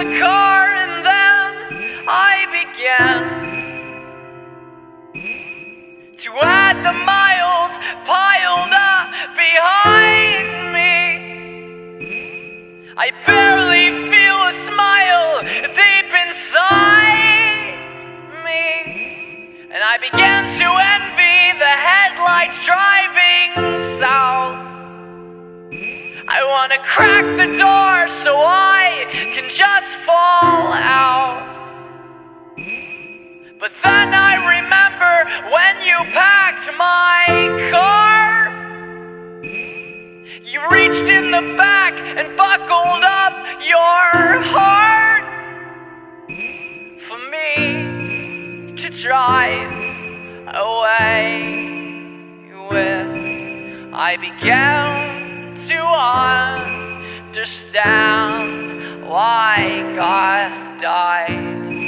the car and then I began to add the miles piled up behind me. I barely feel a smile deep inside me, and I began to envy the headlights driving south. I wanna crack the door so I can just fall out. But then I remember when you packed my car, you reached in the back and buckled up your heart for me to drive away with. I began to understand why God died.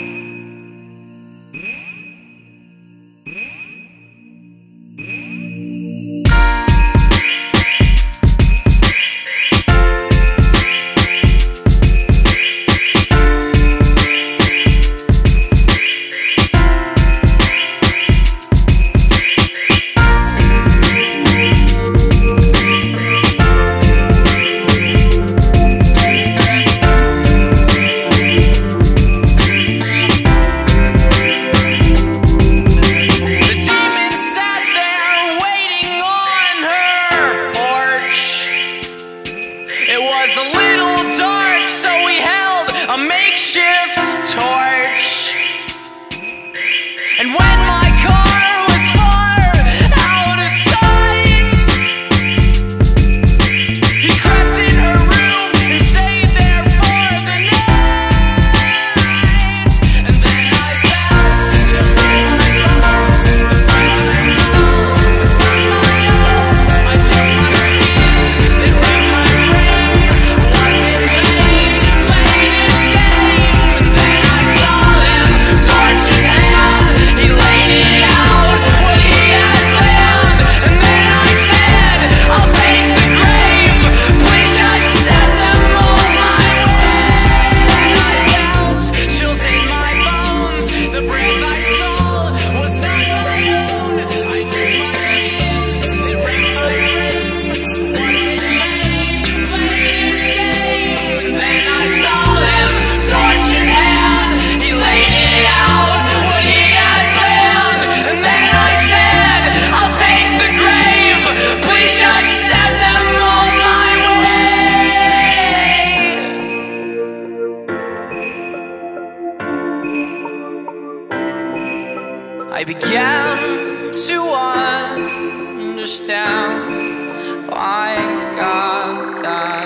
A makeshift torch, and when my car was far out of sight, he crept in her room and stayed there for the night. And then I felt chills in my bones. The was not my own. I knew my skin, it ran my brain. Was it vain? I began to understand why God died.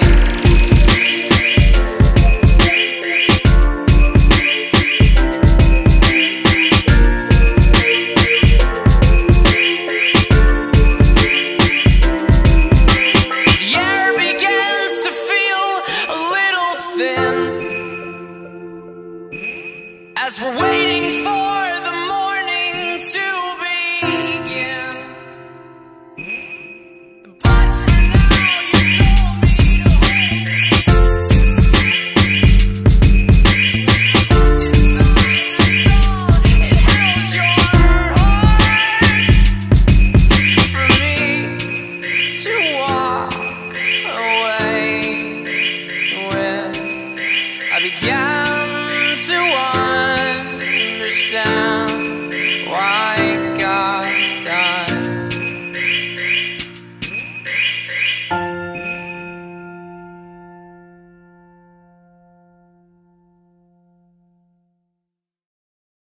The air begins to feel a little thin as we're waiting for